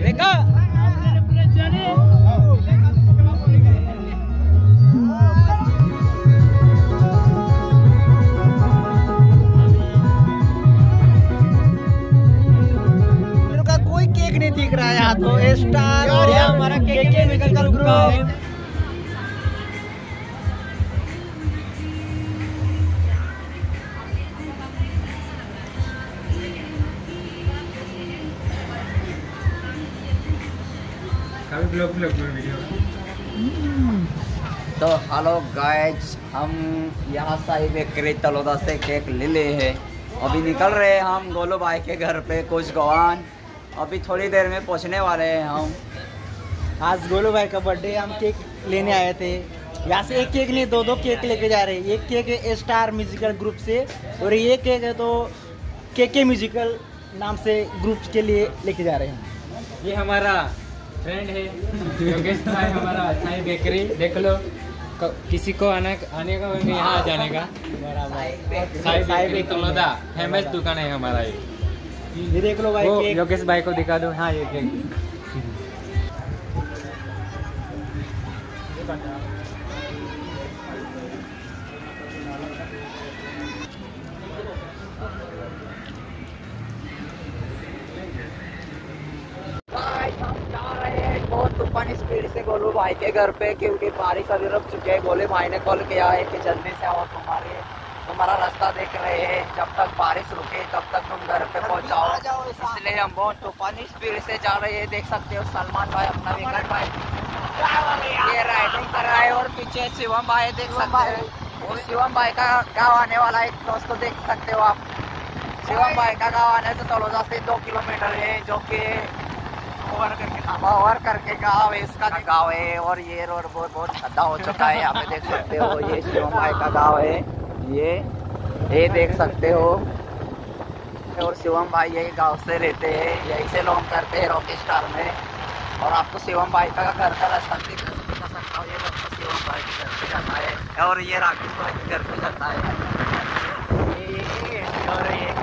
देखा कोई केक नहीं दिख रहा है यहाँ तो स्टार और हमारा केके म्यूजिकल ग्रुप। तो हेलो गाइज, हम यहाँ साई बेकरी तलोदा से केक ले ले हैं। अभी निकल रहे हैं हम गोलू भाई के घर पे कुछ गवान। अभी थोड़ी देर में पहुँचने वाले हैं हम। आज गोलू भाई का बर्थडे, हम केक लेने आए थे। यहाँ से एक केक नहीं, दो केक लेके जा रहे हैं। एक केक है स्टार म्यूजिकल ग्रुप से और ये केक है तो केके म्यूजिकल नाम से ग्रुप के लिए लेके जा रहे हैं। ये हमारा फ्रेंड है योगेश भाई, हमारा साई बेकरी। देख लो किसी को आने का यहाँ जाने का। साई बेकरी तलोदा फेमस दुकान है हमारा। ये देख लो भाई केक। योगेश भाई को दिखा दो। हाँ ये केक बहुत तूफानी स्पीड से गोलू भाई के घर पे, क्योंकि बारिश अभी रुक चुके हैं। गोलू भाई ने कॉल किया है कि जल्दी से आओ, तुम्हारा रास्ता देख रहे हैं, जब तक बारिश रुके तब तक तुम घर पे पहुंचाओ। इसलिए हम बहुत तूफानी स्पीड से जा रहे हैं। देख सकते हो सलमान भाई अपना विकेट भाई ये राइडिंग कर रहा है और पीछे शिवम भाई देख सकते हो। और शिवम भाई का गाँव आने वाला एक दोस्त को देख सकते हो आप। शिवम भाई का गाँव आने से तलोदा से 2 किलोमीटर है, जो कि ओवर करके गाँव है, इसका गाँव है। और ये रोड बहुत खड्डा हो चुका है, यहाँ पे देख सकते हो। ये शिवम भाई का गाँव है, ये देख सकते हो। और शिवम भाई यही गांव से रहते हैं, यही से लोग करते हैं रॉकी स्टार में। और आपको शिवम भाई का घर का रास्ता दिखा सकता हूँ। ये रास्ता शिवम भाई के घर पे जाता है और ये राकेश भाई के घर पे जाता है। और ये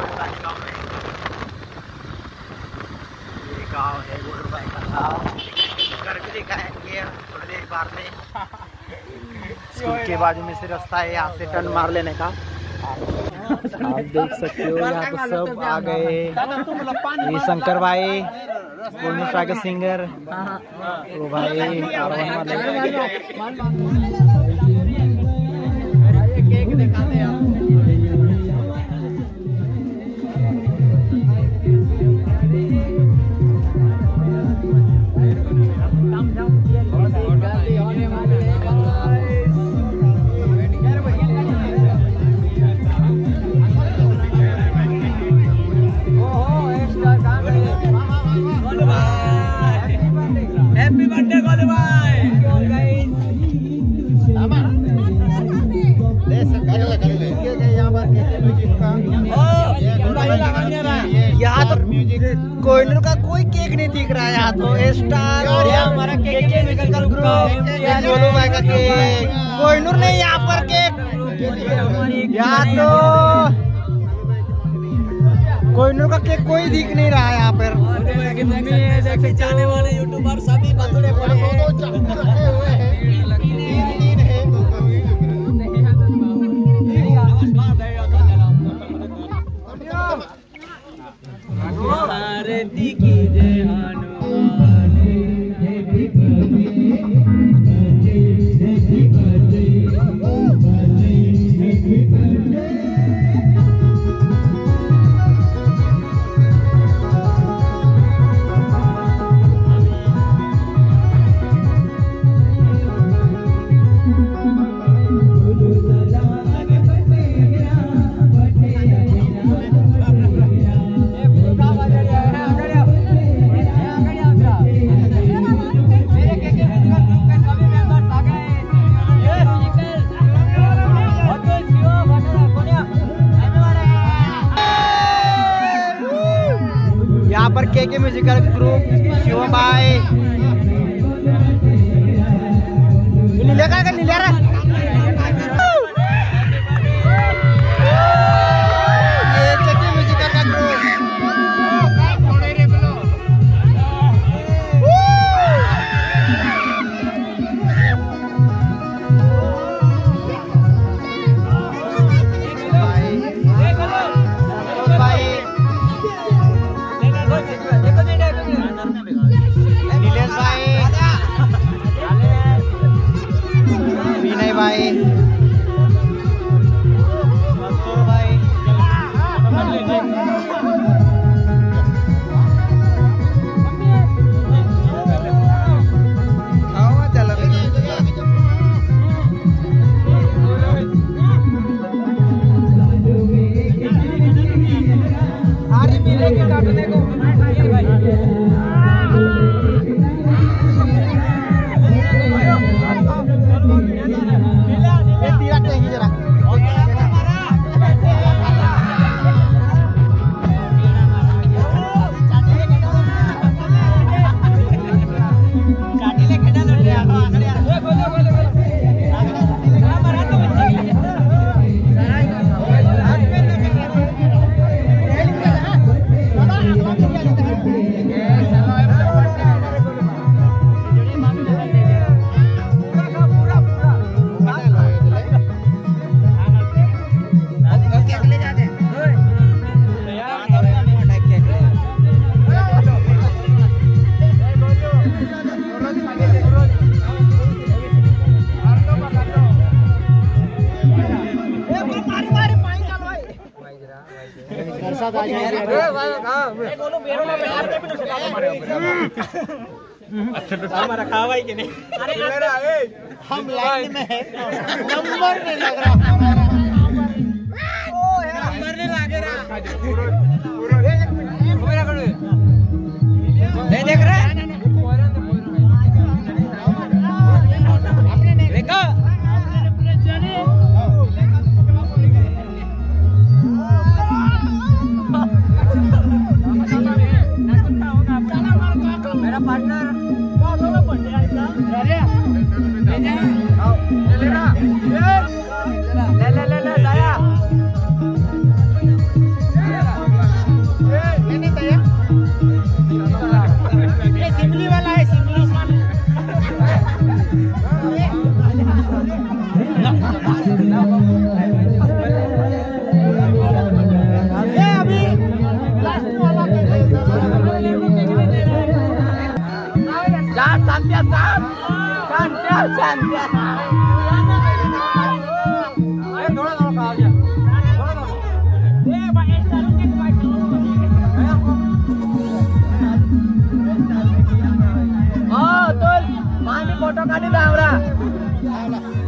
गाँव है गोलू भाई का गाँव। घर भी दिखाएंगे थोड़ी देर बाद में। स्कूल के बाजू में से रास्ता है, यहाँ से टर्न मार लेने का। आप देख सकते हो यहाँ पे सब आ गए। ये शंकर भाई पूर्णिमा के सिंगर, ओ भाई केक दिखाते हैं। हैप्पी बर्थडे गोलू भाई। यहाँ तो कोहिनूर का कोई केक नहीं दिख रहा है। यहाँ तो स्टार और हमारा केके म्यूजिकल ग्रुप, गोलू भाई का केक। कोहिनूर नहीं यहाँ पर केक, यहाँ तो कोहिनूर का केक कोई दिख नहीं रहा है यहाँ पर। जाने वाले यूट्यूबर सभी बर्थडे हुए हैं। यहाँ पर केके म्यूजिकल ग्रुप, शिवम भाई हमारा खावा ही कि नहीं? हम लाइन में है, नंबर नहीं लग रहा हमारा, नंबर नहीं लगे रहा। देख रहे मेरा पार्टनर ले दया ये सिमली वाला है, सिमली अभी लास्ट वाला फोटो काढी ना